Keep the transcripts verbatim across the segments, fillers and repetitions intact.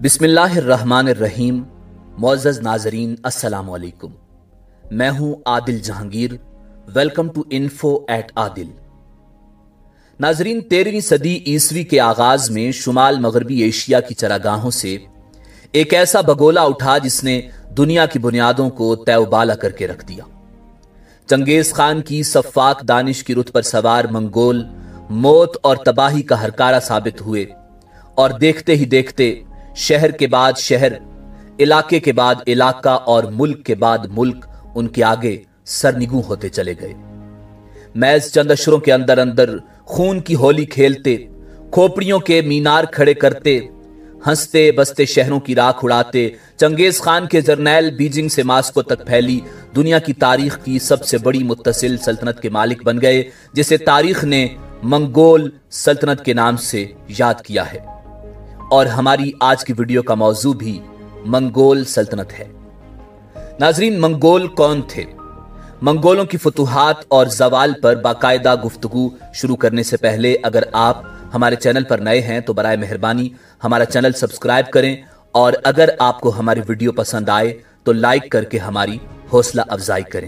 बिस्मिल्लाहिर्रहमानिर्रहीम। मुअज़्ज़ज़ नाज़रीन, अस्सलाम वालेकुम। मैं हूं Adil Jahangir. Welcome to info at Adil. नाज़रीन, तेरहवीं सदी ईसवी के आगाज में शुमाल मगरबी एशिया की चरागाहों से एक ऐसा बगोला उठा जिसने दुनिया की बुनियादों को तैबाला करके रख दिया। चंगेज खान की सफ़ाक दानिश की रुत पर सवार मंगोल मौत और तबाही का हरकारा साबित हुए और देखते ही देखते शहर के बाद शहर, इलाके के बाद इलाका और मुल्क के बाद मुल्क उनके आगे सरनिगू होते चले गए। मैज चंद अशरों के अंदर अंदर खून की होली खेलते, खोपड़ियों के मीनार खड़े करते, हंसते बसते शहरों की राख उड़ाते, चंगेज खान के जर्नैल बीजिंग से मास्को तक फैली दुनिया की तारीख की सबसे बड़ी मुत्तसिल सल्तनत के मालिक बन गए, जिसे तारीख ने मंगोल सल्तनत के नाम से याद किया है। और हमारी आज की वीडियो का मौजू भी मंगोल सल्तनत है। नाजरीन, मंगोल कौन थे? मंगोलों की फतूहात और जवाल पर बाकायदा गुफ्तगू शुरू करने से पहले अगर आप हमारे चैनल पर नए हैं तो बराए मेहरबानी हमारा चैनल सब्सक्राइब करें, और अगर आपको हमारी वीडियो पसंद आए तो लाइक करके हमारी हौसला अफजाई करें।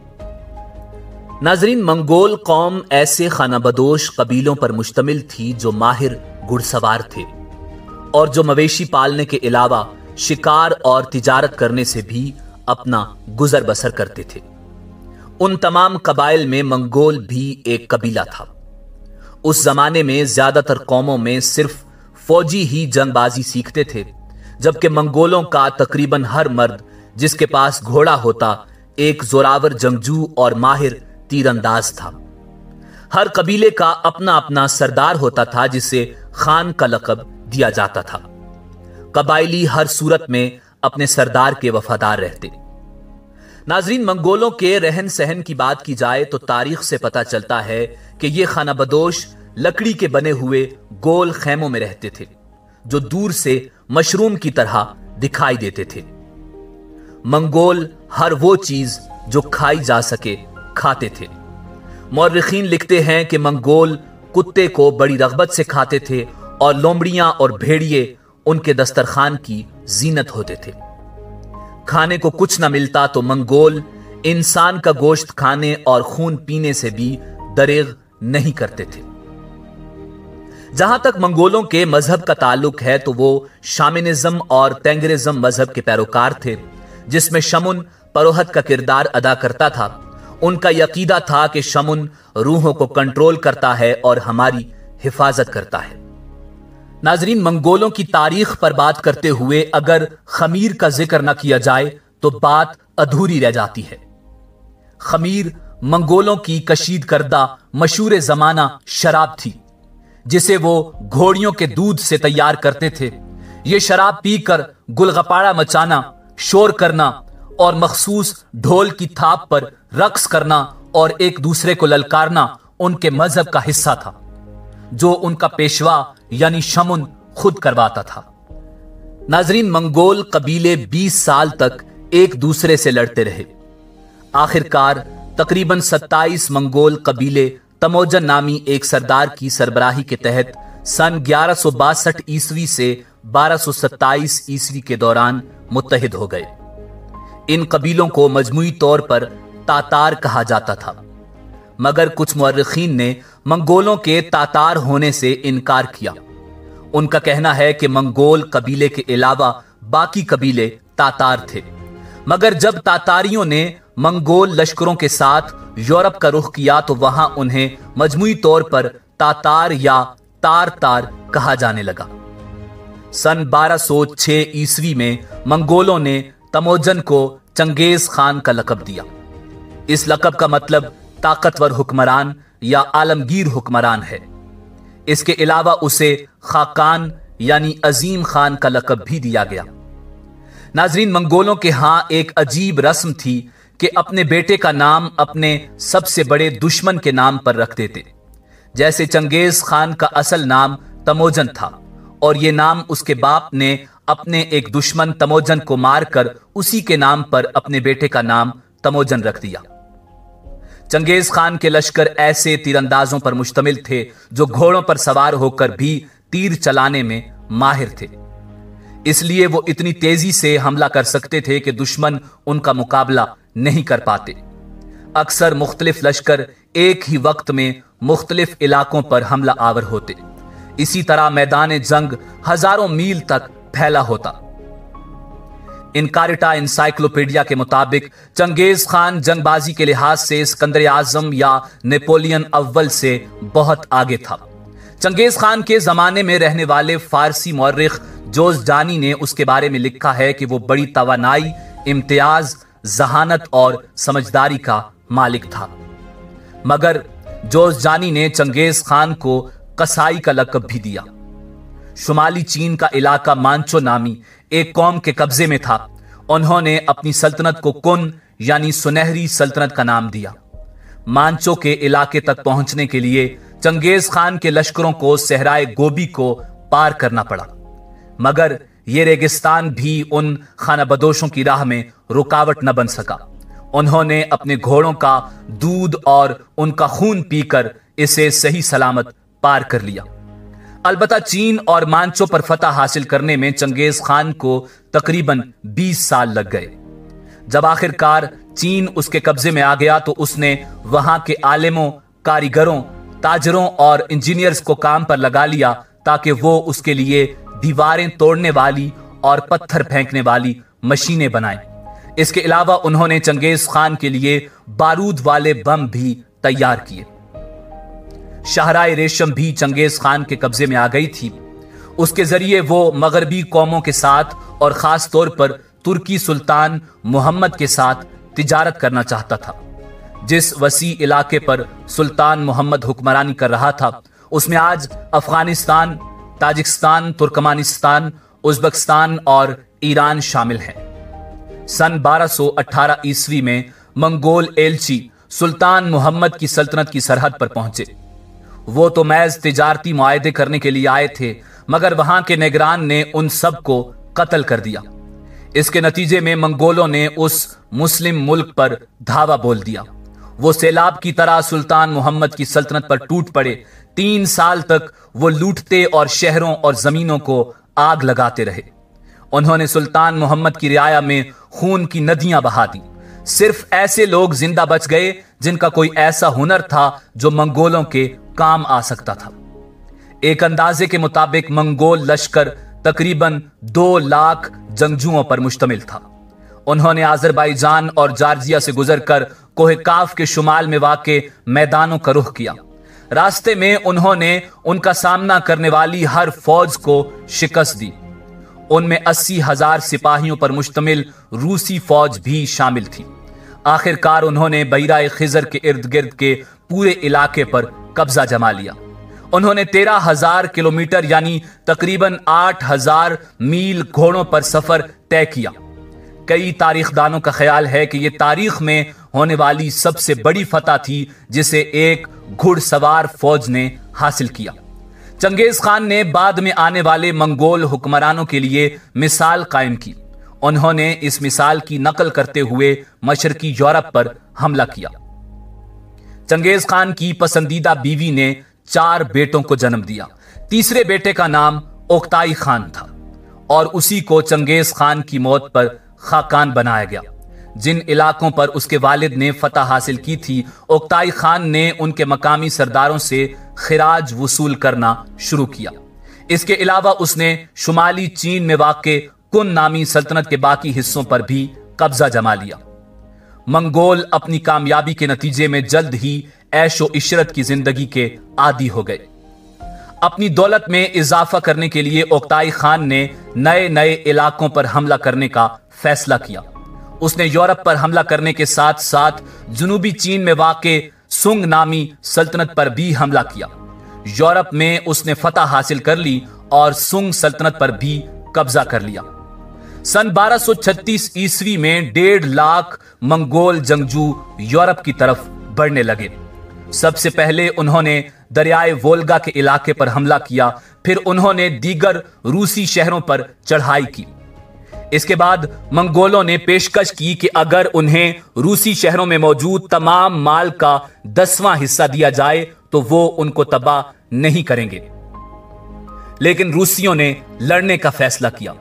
नाजरीन, मंगोल कौम ऐसे खानाबदोश कबीलों पर मुश्तमिल थी जो माहिर घुड़सवार थे और जो मवेशी पालने के अलावा शिकार और तिजारत करने से भी अपना गुजर बसर करते थे। उन तमाम कबाइल में मंगोल भी एक कबीला था। उस जमाने में ज्यादातर कौमों में सिर्फ फौजी ही जंगबाजी सीखते थे, जबकि मंगोलों का तकरीबन हर मर्द जिसके पास घोड़ा होता एक जोरावर जंगजू और माहिर तीरंदाज था। हर कबीले का अपना अपना सरदार होता था जिसे खान का लकब दिया जाता था। कबाइली हर सूरत में अपने सरदार के वफादार रहते। नाजरीन, मंगोलों के रहन सहन की बात की जाए तो तारीख से पता चलता है कि ये खानाबदोश लकड़ी के बने हुए गोल खैमों में रहते थे जो दूर से मशरूम की तरह दिखाई देते थे। मंगोल हर वो चीज जो खाई जा सके खाते थे। मौर्रिखीन लिखते हैं कि मंगोल कुत्ते को बड़ी रगबत से खाते थे और लोमड़ियां और भेड़िए उनके दस्तरखान की जीनत होते थे। खाने को कुछ न मिलता तो मंगोल इंसान का गोश्त खाने और खून पीने से भी दरेग नहीं करते थे। जहां तक मंगोलों के मजहब का ताल्लुक है तो वो शामिनिज्म और तेंगरिज्म मजहब के पैरोकार थे, जिसमें शमुन परोहत का किरदार अदा करता था। उनका यकीदा था कि शमुन रूहों को कंट्रोल करता है और हमारी हिफाजत करता है। नाजरीन, मंगोलों की तारीख पर बात करते हुए अगर खमीर का जिक्र न किया जाए तो बात अधूरी रह जाती है। खमीर मंगोलों की कशीद करदा मशहूर जमाना शराब थी, जिसे वो घोड़ियों के दूध से तैयार करते थे। ये शराब पीकर गुलगपाड़ा मचाना, शोर करना और मखसूस ढोल की थाप पर रक्स करना और एक दूसरे को ललकारना उनके मजहब का हिस्सा था, जो उनका पेशवा यानी शमुन खुद करवाता था। नाजरीन, मंगोल कबीले बीस साल तक एक दूसरे से लड़ते रहे। आखिरकार तकरीबन सत्ताईस मंगोल कबीले तमोजन नामी एक सरदार की सरबराही के तहत सन ग्यारह सौ बासठ ईस्वी से बारह सौ सत्ताईस ईस्वी के दौरान मुत्तहिद हो गए। इन कबीलों को मजमूई तौर पर तातार कहा जाता था, मगर कुछ मुअर्रिखीन ने मंगोलों के तातार होने से इनकार किया। उनका कहना है कि मंगोल कबीले के अलावा बाकी कबीले तातार थे, मगर जब तातारियों ने मंगोल लश्करों के साथ यूरोप का रुख किया तो वहां उन्हें मजमूई तौर पर तातार या तार तार कहा जाने लगा। सन बारह सौ छह ईस्वी में मंगोलों ने तमोजन को चंगेज खान का लकब दिया। इस लकब का मतलब ताकतवर हुक्मरान या आलमगीर हुक्मरान है। इसके अलावा उसे खाकान यानी अजीम खान का लकब भी दिया गया। नाजरीन, मंगोलों के यहां एक अजीब रस्म थी कि अपने बेटे का नाम अपने सबसे बड़े दुश्मन के नाम पर रख देते। जैसे चंगेज खान का असल नाम तमोजन था और यह नाम उसके बाप ने अपने एक दुश्मन तमोजन को मारकर उसी के नाम पर अपने बेटे का नाम तमोजन रख दिया। चंगेज खान के लश्कर ऐसे तीरंदाजों पर मुश्तमिल थे जो घोड़ों पर सवार होकर भी तीर चलाने में माहिर थे। اس لیے وہ اتنی تیزی سے حملہ کر سکتے تھے کہ دشمن ان کا مقابلہ نہیں کر پاتے۔ اکثر مختلف لشکر ایک ہی وقت میں مختلف علاقوں پر حملہ آور ہوتے، اسی طرح میدان جنگ ہزاروں میل تک پھیلا ہوتا۔ انکارٹا انسائکلوپیڈیا کے مطابق چنگیز خان جنگ بازی کے لحاظ سے اسکندر اعظم یا نیپولین اول سے بہت آگے تھا۔ چنگیز خان کے زمانے میں رہنے والے فارسی مورخ جوزجانی نے اس کے بارے میں لکھا ہے کہ وہ بڑی توانائی، امتیاز، ذہانت اور سمجھداری کا مالک تھا، مگر جوزجانی نے چنگیز خان کو قصائی کا لقب بھی دیا۔ شمالی چین کا علاقہ مانچو نامی ایک قوم کے قبضے میں تھا۔ انہوں نے اپنی سلطنت کو کن یعنی سنہری سلطنت کا نام دیا۔ مانچو کے علاقے تک پہنچنے کے لیے چنگیز خان کے لشکروں کو صحرائے گوبی کو پار کرنا پڑا، مگر یہ ریگستان بھی ان خانہ بدوشوں کی راہ میں رکاوٹ نہ بن سکا۔ انہوں نے اپنے گھوڑوں کا دودھ اور ان کا خون پی کر اسے صحیح سلامت پار کر لیا۔ البتہ چین اور مانچو پر فتح حاصل کرنے میں چنگیز خان کو تقریباً بیس سال لگ گئے۔ جب آخر کار چین اس کے قبضے میں آ گیا تو اس نے وہاں کے عالموں، کاریگروں، تاجروں اور انجینئرز کو کام پر لگا لیا تاکہ وہ اس کے لیے دیواریں توڑنے والی اور پتھر پھینکنے والی مشینیں بنائیں۔ اس کے علاوہ انہوں نے چنگیز خان کے لیے بارود والے بم بھی تیار کیے۔ شاہراہ ریشم بھی چنگیز خان کے قبضے میں آ گئی تھی۔ اس کے ذریعے وہ مغربی قوموں کے ساتھ اور خاص طور پر ترکی سلطان محمد کے ساتھ تجارت کرنا چاہتا تھا۔ جس وسیع علاقے پر سلطان محمد حکمرانی کر رہا تھا اس میں آج افغانستان، تاجکستان، ترکمانستان، ازبکستان اور ایران شامل ہیں۔ سن بارہ سو اٹھارہ عیسوی میں منگول ایلچی سلطان محمد کی سلطنت کی سرحد پر پہنچے۔ وہ تو محض تجارتی معاہدے کرنے کے لیے آئے تھے، مگر وہاں کے نگران نے ان سب کو قتل کر دیا۔ اس کے نتیجے میں منگولوں نے اس مسلم ملک پر دھاوا بول دیا۔ وہ سیلاب کی طرح سلطان محمد کی سلطنت پر ٹوٹ پڑے۔ تین سال تک وہ لوٹتے اور شہروں اور زمینوں کو آگ لگاتے رہے۔ انہوں نے سلطان محمد کی رعایا میں خون کی ندیاں بہا دی۔ صرف ایسے لوگ زندہ بچ گئے جن کا کوئی ایسا ہنر تھا جو منگولوں کے کام آ سکتا تھا۔ ایک اندازے کے مطابق منگول لشکر تقریباً دو لاکھ جنگجوؤں پر مشتمل تھا۔ انہوں نے آذربائیجان اور جارجیا سے گزر کر کوہ کاف کے شمال میں واقع میدانوں کا رخ کیا۔ راستے میں انہوں نے ان کا سامنا کرنے والی ہر فوج کو شکست دی۔ ان میں اسی ہزار سپاہیوں پر مشتمل روسی فوج بھی شامل تھی۔ آخر کار انہوں نے بحیرہ خزر کے ارد گرد کے پورے علاقے پر قبضہ جما لیا۔ انہوں نے تیرہ ہزار کلومیٹر یعنی تقریباً آٹھ ہزار میل گھوڑوں پر سفر طے کیا۔ کئی تاریخ دانوں کا خیال ہے کہ یہ تاریخ میں ہونے والی سب سے بڑی فتح تھی جسے ایک گھڑ سوار فوج نے حاصل کیا۔ چنگیز خان نے بعد میں آنے والے منگول حکمرانوں کے لیے مثال قائم کی۔ انہوں نے اس مثال کی نقل کرتے ہوئے مشرقی یورپ پر حملہ کیا۔ چنگیز خان کی پسندیدہ بیوی نے چار بیٹوں کو جنم دیا۔ تیسرے بیٹے کا نام اوکتائی خان تھا اور اسی کو چنگیز خان کی موت پر خاقان بنایا گیا۔ جن علاقوں پر اس کے والد نے فتح حاصل کی تھی، اوکتائی خان نے ان کے مقامی سرداروں سے خراج وصول کرنا شروع کیا۔ اس کے علاوہ اس نے شمالی چین میں واقع کن نامی سلطنت کے باقی حصوں پر بھی قبضہ جما لیا۔ منگول اپنی کامیابی کے نتیجے میں جلد ہی عیش و عشرت کی زندگی کے عادی ہو گئے۔ اپنی دولت میں اضافہ کرنے کے لیے اوکتائی خان نے نئے نئے علاقوں پر حملہ کرنے کا فیصلہ کیا۔ اس نے یورپ پر حملہ کرنے کے ساتھ ساتھ جنوبی چین میں واقع سنگ نامی سلطنت پر بھی حملہ کیا۔ یورپ میں اس نے فتح حاصل کر لی اور سنگ سلطنت پر بھی قبضہ کر لیا۔ سن بارہ سو چھتیس عیسوی میں ڈیڑھ لاکھ منگول جنگجو یورپ کی طرف بڑھنے لگے۔ سب سے پہلے انہوں نے دریائے وولگا کے علاقے پر حملہ کیا، پھر انہوں نے دیگر روسی شہروں پر چڑھائی کی۔ اس کے بعد منگولوں نے پیشکش کی کہ اگر انہیں روسی شہروں میں موجود تمام مال کا دسواں حصہ دیا جائے تو وہ ان کو تباہ نہیں کریں گے، لیکن روسیوں نے لڑنے کا فیصلہ کیا۔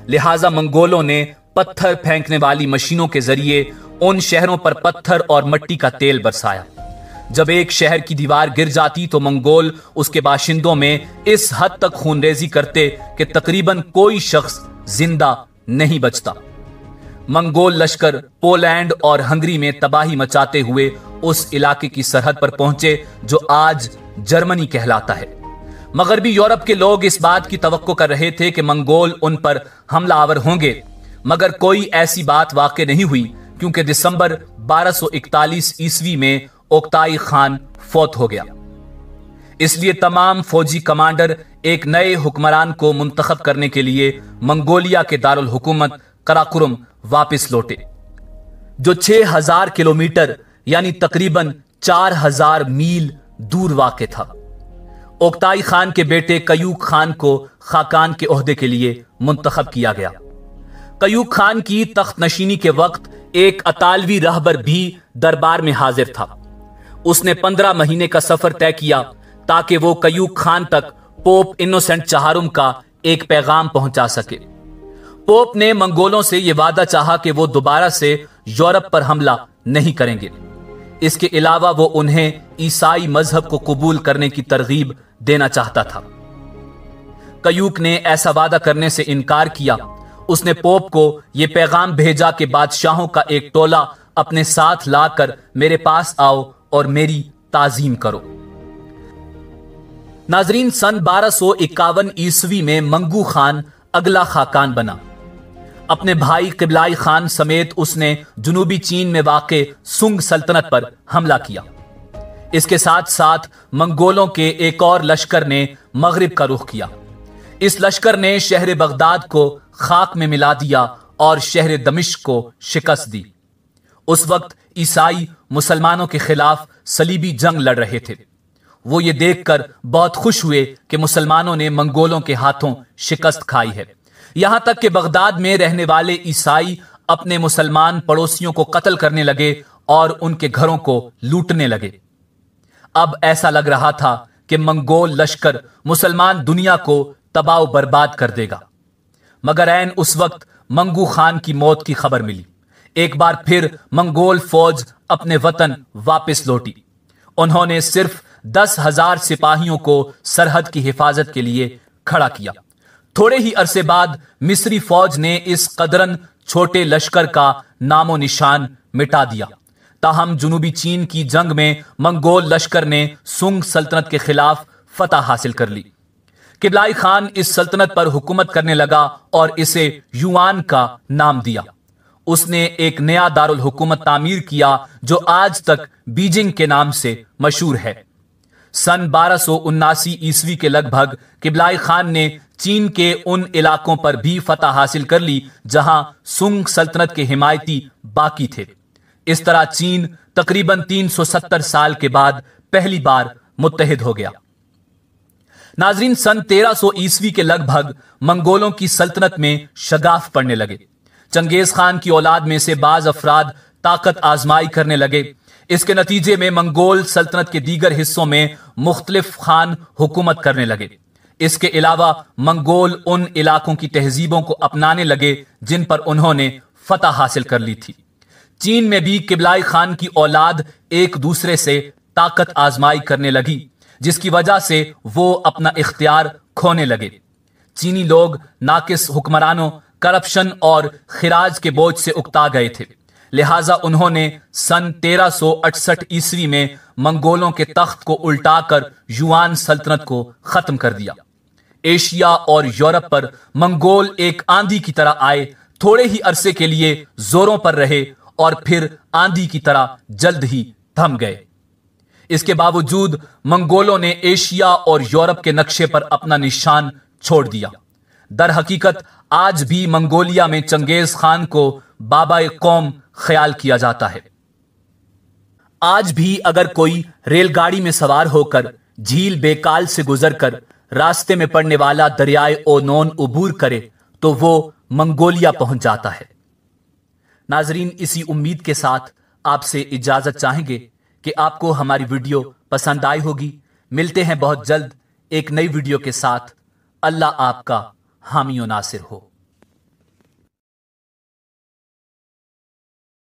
لہٰذا منگولوں نے پتھر پھینکنے والی مشینوں کے ذریعے ان شہروں پر پتھر اور مٹی کا تیل برسایا۔ جب ایک شہر کی دیوار گر جاتی تو منگول اس کے باشندوں میں اس حد تک خون ریزی کرتے کہ تقریباً کوئی شخص زندہ نہیں بچتا۔ منگول لشکر پولینڈ اور ہنگری میں تباہی مچاتے ہوئے اس علاقے کی سرحد پر پہنچے جو آج جرمنی کہلاتا ہے۔ مغربی یورپ کے لوگ اس بات کی توقع کر رہے تھے کہ منگول ان پر حملہ آور ہوں گے، مگر کوئی ایسی بات واقع نہیں ہوئی، کیونکہ دسمبر بارہ سو اکتالیس عیسوی میں اوکتائی خان فوت ہو گیا۔ اس لیے تمام فوجی کمانڈر ایک نئے حکمران کو منتخب کرنے کے لیے منگولیا کے دارالحکومت قراقرم واپس لوٹے، جو چھ ہزار کلومیٹر یعنی تقریباً چار ہزار میل دور واقع تھا۔ اوکتائی خان کے بیٹے کیوک خان کو خاقان کے عہدے کے لیے منتخب کیا گیا۔ کیوک خان کی تخت نشینی کے وقت ایک اطالوی رہبر بھی دربار میں حاضر تھا۔ اس نے پندرہ مہینے کا سفر طے کیا تاکہ وہ کیوک خان تک پوپ انوسنٹ چہارم کا ایک پیغام پہنچا سکے۔ پوپ نے منگولوں سے یہ وعدہ چاہا کہ وہ دوبارہ سے یورپ پر حملہ نہیں کریں گے۔ اس کے علاوہ وہ انہیں عیسائی مذہب کو قبول کرنے کی ترغیب دینا چاہتا تھا۔ کیوک نے ایسا وعدہ کرنے سے انکار کیا۔ اس نے پوپ کو یہ پیغام بھیجا کہ بادشاہوں کا ایک ٹولہ اپنے ساتھ لا کر میرے پاس آؤ اور میری تعظیم کرو۔ ناظرین، سن بارہ سو اکاون عیسوی میں منگو خان اگلا خاقان بنا۔ اپنے بھائی قبلائی خان سمیت اس نے جنوبی چین میں واقع سنگ سلطنت پر حملہ کیا۔ اس کے ساتھ ساتھ منگولوں کے ایک اور لشکر نے مغرب کا رخ کیا۔ اس لشکر نے شہر بغداد کو خاک میں ملا دیا اور شہر دمشق کو شکست دی۔ اس وقت عیسائی مسلمانوں کے خلاف صلیبی جنگ لڑ رہے تھے۔ وہ یہ دیکھ کر بہت خوش ہوئے کہ مسلمانوں نے منگولوں کے ہاتھوں شکست کھائی ہے، یہاں تک کہ بغداد میں رہنے والے عیسائی اپنے مسلمان پڑوسیوں کو قتل کرنے لگے اور ان کے گھروں کو لوٹنے لگے۔ اب ایسا لگ رہا تھا کہ منگول لشکر مسلمان دنیا کو تباہ و برباد کر دے گا، مگر عین اس وقت منگو خان کی موت کی خبر ملی۔ ایک بار پھر منگول فوج اپنے وطن واپس لوٹی۔ انہوں نے صرف دس ہزار سپاہیوں کو سرحد کی حفاظت کے لیے کھڑا کیا۔ تھوڑے ہی عرصے بعد مصری فوج نے اس قدرن چھوٹے لشکر کا نام و نشان مٹا دیا۔ تاہم جنوبی چین کی جنگ میں منگول لشکر نے سنگ سلطنت کے خلاف فتح حاصل کر لی۔ قبلائی خان اس سلطنت پر حکومت کرنے لگا اور اسے یوان کا نام دیا۔ اس نے ایک نیا دارالحکومت تعمیر کیا جو آج تک بیجنگ کے نام سے مشہور ہے۔ سن بارہ سو اناسی عیسوی کے لگ بھگ قبلائی خان نے چین کے ان علاقوں پر بھی فتح حاصل کر لی جہاں سنگ سلطنت کے حمایتی باقی تھے۔ اس طرح چین تقریباً تین سو ستر سال کے بعد پہلی بار متحد ہو گیا۔ ناظرین، سن تیرہ سو عیسوی کے لگ بھگ منگولوں کی سلطنت میں شگاف پڑنے لگے۔ چنگیز خان کی اولاد میں سے بعض افراد طاقت آزمائی کرنے لگے۔ اس کے نتیجے میں منگول سلطنت کے دیگر حصوں میں مختلف خان حکومت کرنے لگے۔ اس کے علاوہ منگول ان علاقوں کی تہذیبوں کو اپنانے لگے جن پر انہوں نے فتح حاصل کر لی تھی۔ چین میں بھی قبلائی خان کی اولاد ایک دوسرے سے طاقت آزمائی کرنے لگی، جس کی وجہ سے وہ اپنا اختیار کھونے لگے۔ چینی لوگ ناقص حکمرانوں، کرپشن اور خراج کے بوجھ سے اکتا گئے تھے، لہٰذا انہوں نے سن تیرہ سو اڑسٹھ عیسوی میں منگولوں کے تخت کو الٹا کر یوان سلطنت کو ختم کر دیا۔ ایشیا اور یورپ پر منگول ایک آندھی کی طرح آئے، تھوڑے ہی عرصے کے لیے زوروں پر رہے اور پھر آندھی کی طرح جلد ہی تھم گئے۔ اس کے باوجود منگولوں نے ایشیا اور یورپ کے نقشے پر اپنا نشان چھوڑ دیا۔ در حقیقت آج بھی منگولیا میں چنگیز خان کو بابا قوم خیال کیا جاتا ہے۔ آج بھی اگر کوئی ریل گاڑی میں سوار ہو کر جھیل بیکال سے گزر کر راستے میں پڑنے والا دریائے اونون عبور کرے تو وہ منگولیا پہنچ جاتا ہے۔ ناظرین، اسی امید کے ساتھ آپ سے اجازت چاہیں گے کہ آپ کو ہماری ویڈیو پسند آئی ہوگی۔ ملتے ہیں بہت جلد ایک نئی ویڈیو کے ساتھ۔ اللہ آپ کا حامی و ناصر ہو۔